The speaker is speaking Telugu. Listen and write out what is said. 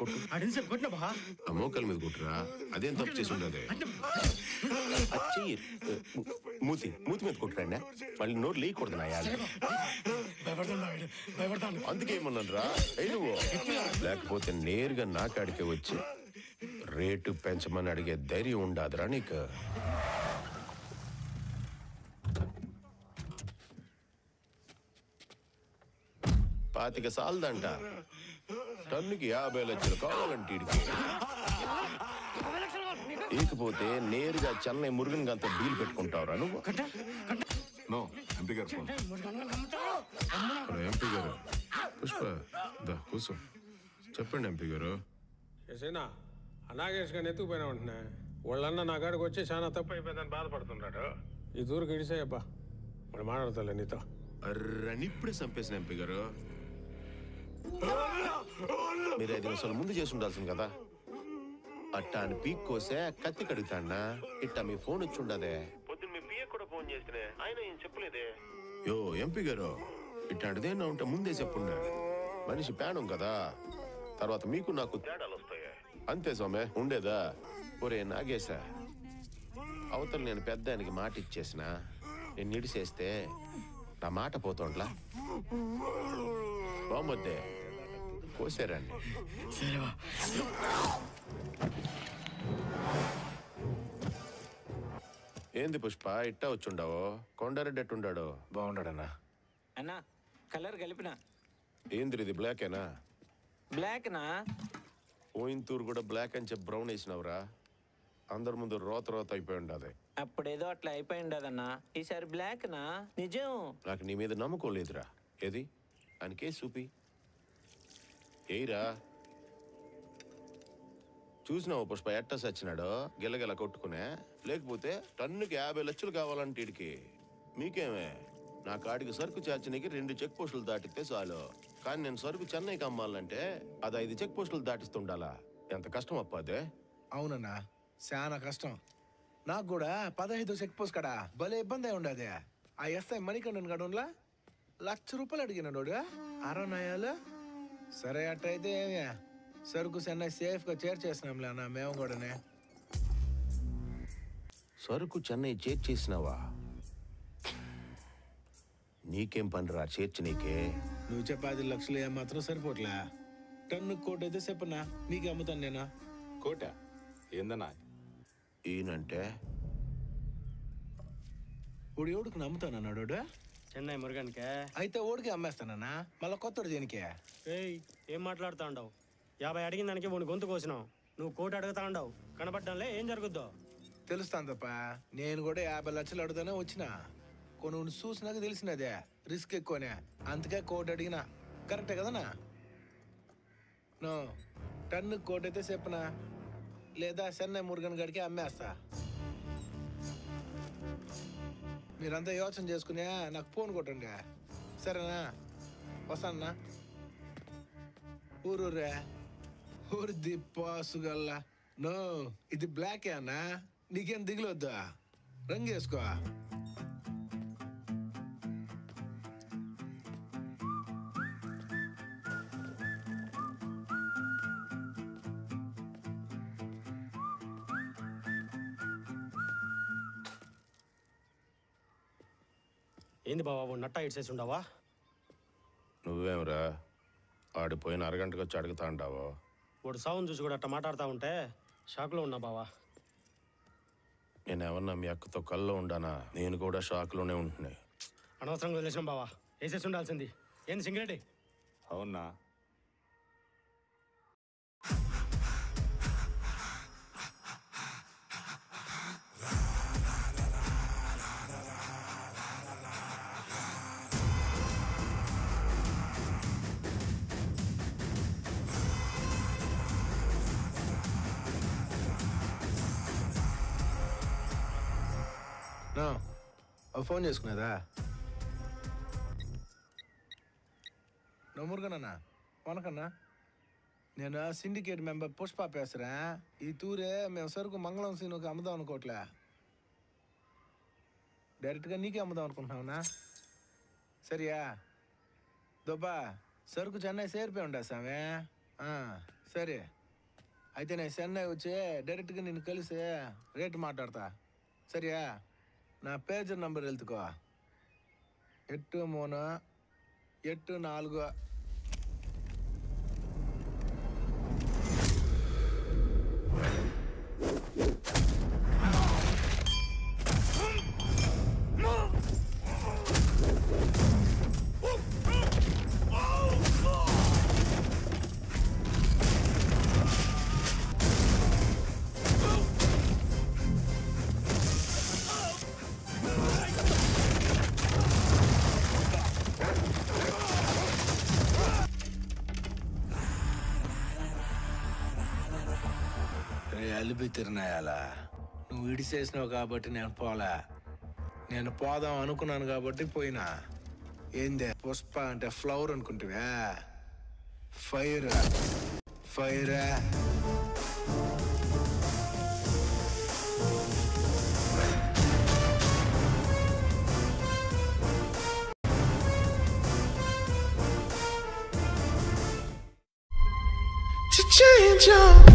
కొట్టు. ఆ మోకాల మీద కొట్టురా. అదేం తప్పు చేసి ఉండదు. మూతి మీద కొట్టురండి. మళ్ళీ నోరు లేకూడదు నా యాడ. అందుకేమన్నాను రా నువ్వు. లేకపోతే నేరుగా నా కాడికే వచ్చి రేటు పెంచమని అడిగే ధైర్యం ఉండదురా నీకు. పాతిక సాలదంట. టన్నుకి 50 లక్షలు కావాలంటే ఇడికి. ఇకపోతే నేరుగా చెన్నై మురుగన్ గంత డీల్ పెట్టుకుంటావురా నువ్వు. ఎంపీ గారు పుష్ప కూర్చో. చెప్పండి ఎంపీ గారు. నాగేష్ గారిని ఎత్తుకుపోయినా ఉంటున్నా. వాళ్ళన్న నా కాడికి వచ్చి చాలా తప్పు అయిపోయిందని బాధపడుతున్నాడు. ఈ దూరికి ఇడిసేయబ్బా, మరి మాట్లాడతాలే నీతో. అర్రని ఇప్పుడే చంపేసిన ఎంపీ గారు. మీరు 5 నిమిషాలు ముందు చేసి ఉండాల్సింది కదా. అట్టా అని పీక్ కోసే కత్తి కడుగుతాడా. ఇట్టా మీ ఫోన్ వచ్చి ఉండదే. పొద్దున్న మీ పిఏ కూడా ఫోన్ చేస్తే ఆయన ఏం చెప్పలేదే. యో ఎంపీ గారు, ఇట్లాంటిదేనా ఉంటే ముందే చెప్పుండే. మనిషి ప్రాణం కదా, తర్వాత మీకు నాకు తేడాలు వస్తాయి అంతే సోమే. ఉండేదా ఒరే నాగేశా, అవతల నేను పెద్ద ఆయనకి మాట ఇచ్చేసిన. నేను నిడిసేస్తే నా మాట పోతుండ్లా. బాగుందే కోసారండి. ఏంది పుష్ప ఇట్టా వచ్చుండావు? కొండారెడ్డి ఎట్టుండాడు? బాగుండాడన్నా. అన్నా కలర్ కలిపినా. ఏంది ఇది బ్లాకేనా? బ్లాక్నా? పోయింతూరు కూడా బ్లాక్ అని చెప్పి బ్రౌన్ వేసినవరా. అందరి ముందు రోత అయిపోయి ఉండదు. అప్పుడేదో అట్లా అయిపోయి ఉండదన్నా, ఈసారి బ్లాక్నా? నిజం. నాకు నీ మీద నమ్మకం లేదురా. ఏది అనికే చూపి ఏయిరా. చూసినావు పుష్ప ఎట్ట సచ్చినాడో గిల్లగిల్ల కొట్టుకునే. లేకపోతే టన్నుకి 50 లక్షలు కావాలంటే ఇడికి. మీకేమే నా కాడికి సరుకు చేర్చనీకి 2 చెక్ పోస్టులు దాటితే చాలు. కానీ నేను సరుకు చెన్నైకి అమ్మాలంటే అది 5 చెక్ పోస్టులు దాటిస్తుండాలా. ఎంత కష్టం అప్పాదే. అవునన్నా, చాలా కష్టం. నాకు కూడా 15 చెక్ పోస్ట్ కడా భలే ఇబ్బంది అయి ఉండదే. ఆ ఎస్ఐ మణికండన్ గడున్లా ₹1,00,000 అడిగినాడు. అరనాయాలు సరే అట్టయితే ఏమే సరుకు చెన్నై సేఫ్ గా చేర్చేసినాంలే అన్న. మేము కూడానే సరుకు చెన్నై చేర్చేసినావా? నీకేం పనిరా చేర్చి నీకే. నువ్వు చెప్పే 10 లక్షలు ఏమాత్రం సరిపోట్లే. టన్ను కోట అయితే చెప్పనా నీకే అమ్ముతాను నేనా. కోట ఏందన్నా? ఈయనంటే ఓడి ఓడికి నమ్ముతానన్నాడు. చెన్నై మురుగన్కే అయితే ఓడికి అమ్మేస్తానన్నా. మళ్ళీ కొత్తడు దేనికే? ఏం మాట్లాడుతా ఉండవు? 50 అడిగిన దానికి వాడిని గొంతు కోసినావు. నువ్వు 1 కోటి అడుగుతా ఉండవు. కనపడ్డంలే ఏం జరుగుద్దో తెలుస్తాను తప్ప. నేను కూడా 50 లక్షలు అడుగుతానే వచ్చిన. కొన్ని చూసినాక తెలిసినదే రిస్క్ ఎక్కువనే. అందుకే 1 కోటి అడిగినా. కరెక్టే కదనా? నో టన్ను 1 కోటి అయితే చెప్పనా, లేదా చెన్నై మురుగన్ గడికి అమ్మేస్తా. మీరంతా యోచన చేసుకునే నాకు ఫోన్ కొట్టండి సరేనా? వస్తానన్నా. ఊరూరే ఊరు దిప్పాసుగల్లా. నో ఇది బ్లాకే అన్నా. నీకేం దిగులొద్దా, రంగు వేసుకో. ఏంది బాబా నట్టా ఇడ్సేసి ఉండవా? నువ్వేమరా ఆడిపోయిన అరగంటకు వచ్చి అడుగుతా అంటావో? వాడు సౌండ్ చూసి కూడా అట్లా మాట్లాడుతూ ఉంటే షాక్లో ఉన్నా బావా. నేనేమన్నా మీ అక్కతో కల్లో ఉండానా? నేను కూడా షాక్లోనే ఉంటున్నాయి. అనవసరంగా వదిలేసినాం బావా. వేసేసి ఉండాల్సింది. ఏంది సింగరెడ్డి? అవునా? ఫోన్ చేసుకునేదా? మురుగనన్నా వనకన్నా, నేను సిండికేట్ మెంబర్ పుష్ప పేసరా. ఈ తూరే మేము సరుకు మంగళం సీనుకి అమ్ముదాం అనుకోవట్లే. డైరెక్ట్గా నీకే అమ్ముదాం అనుకుంటున్నావునా? సరియా దొబ్బా సరుకు చెన్నై సేరిపోయి ఉండా సామే. సరే అయితే నేను చెన్నై వచ్చి డైరెక్ట్గా నిన్ను కలిసి రేటు మాట్లాడతా సరియా? నా పేజర్ నంబర్ వెళ్తుకో 8384. అలిపి తిరునాయాలా నువ్వు ఇడిసేసినావు కాబట్టి నేను పోలే. నేను పోదాం అనుకున్నాను కాబట్టి పోయినా. ఏందే పుష్ప అంటే ఫ్లవర్ అనుకుంటువా? Fire fire. Change